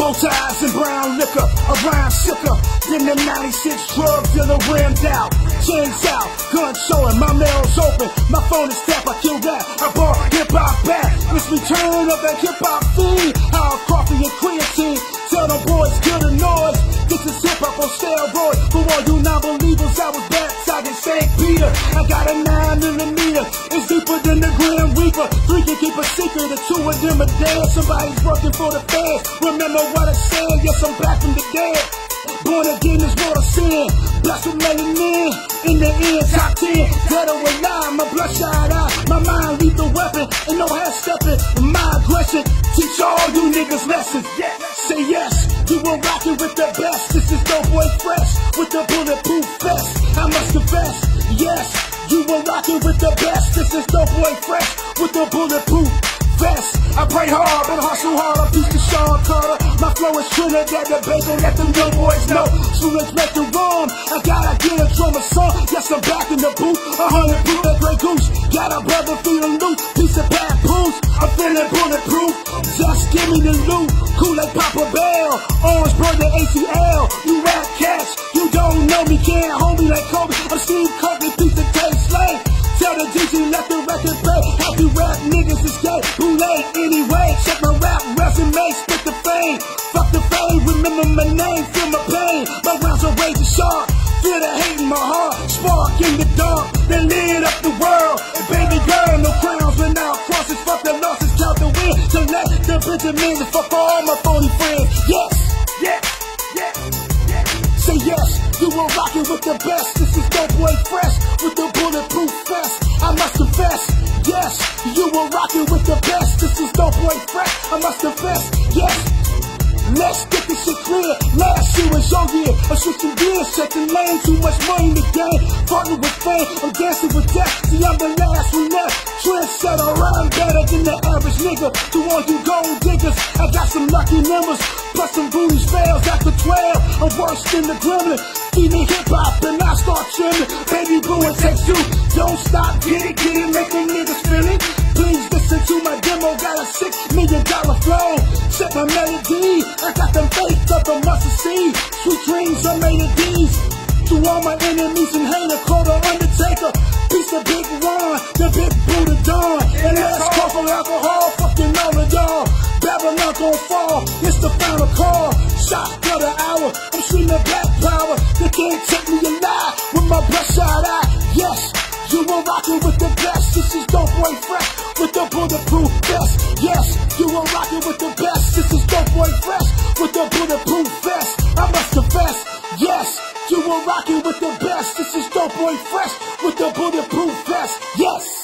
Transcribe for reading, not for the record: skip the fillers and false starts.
Bow ties and brown liquor, a rhyme sicker than the 96 drug dealer rimmed out. Chains out, gun showing, my mail's open, my phone is tapped, I kill that, I brought hip-hop back. This return of that hip-hop fiend, how coffee and creatine, tell the boys kill the noise. This is hip-hop on steroids, for all you non-believers, I was baptized in St. Peter. I got a 9mm, it's deeper than the Grim Reaper. 3 can keep a secret, the 2 of them are dead. Somebody's working for the feds, remember what I said, yes I'm back from the dead. Born again is what I sin, blessed with melanin, in the end, top 10, dead or alive, my bloodshot eye, my mind lethal weapon, and no half stepping, my aggression, teach all you niggas lessons, say yes, you were rocking with the best, this is Doughboy Fresh, with the bulletproof vest, I must confess, yes, you were rocking with the best, this is Doughboy Fresh, with the bulletproof vest. I pray hard, but hustle hard, I piece to Sean Carter. My flow is Trinidad, the bacon, let them young boys know. Soon as make the run, I gotta get a drummer song. Yes, I'm back in the booth, 100 proof, that Grey Goose. Got a brother feeling loose, piece of bad booze. I'm feeling bulletproof, just give me the loot. Cool like Papa Bell, Orange Bird, the ATL. You rap cats, you don't know me, can't hold me like Kobe. I'm Steve Kirk, piece of taste slave. Tell the DJ let the record play. Happy rap niggas is gay. Who late anyway? Check my rap resume, spit the fame. Fuck the fame, remember my name, feel my pain. My rhymes are raging sharp. Feel the hate in my heart. Spark in the dark, then lit up the world. And baby girl, no crowns without crosses. Fuck the losses, count the win. So let the Benjamins and fuck all my phony friends. Yes, yes, yes, yes. Say yes, you were rocking with the best. This is Doughboy Fresh with the bulletproof vest. I must confess, yes, you were rocking with the best. This is Doughboy Fresh, I must confess, yes. Let's get this shit clear. Last year was your year. I'm switching gears, checking lane. Too much money in the game. Partner with fame, I'm dancing with death. See, I'm the last one left. Trendsetter, I'm better than the average nigga. To all you gold diggers, I got some lucky numbers. Plus some booties fails after 12. I'm worse than the gremlin. Feed me hip-hop and I start trimming. Baby boo, it takes two. Don't stop, get it, make them niggas feel it. Please listen to my demo, got a $6 million flow. Set my melody, I got them faith up a mustard seed. Sweet dreams are made of these. To all my enemies and haters, call the Undertaker. Piece of Big Ron, the Big Buddha Dawn. And let's call for alcohol, fucking all of y'all. Babylon gon' fall, it's the final call. Shot for the hour, I'm screaming black power. They can't take me alive with my bloodshot eye. Yes, you were rocking with the best. This is Doughboy Fresh with the bulletproof vest. Yes, you were rocking with the best. This is Doughboy Fresh with the bulletproof vest. I must confess, yes, you were rocking with the best. This is Doughboy Fresh with the bulletproof vest. Yes.